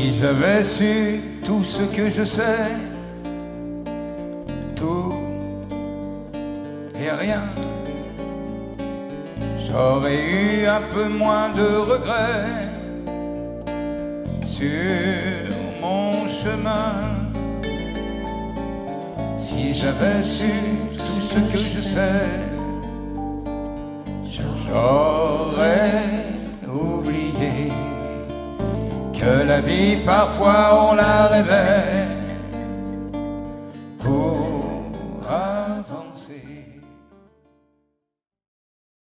Si j'avais su tout ce que je sais, tout et rien, j'aurais eu un peu moins de regrets sur mon chemin. Si j'avais su tout ce que je sais, j'aurais oublié que la vie parfois on la rêvait